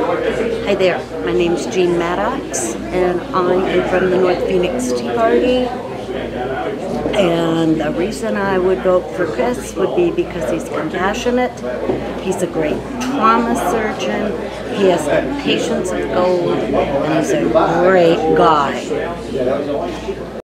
Hi there, my name's Jean Maddox, and I am from the North Phoenix Tea Party. And the reason I would vote for Chris would be because he's compassionate, he's a great trauma surgeon, he has the patience of gold, and he's a great guy.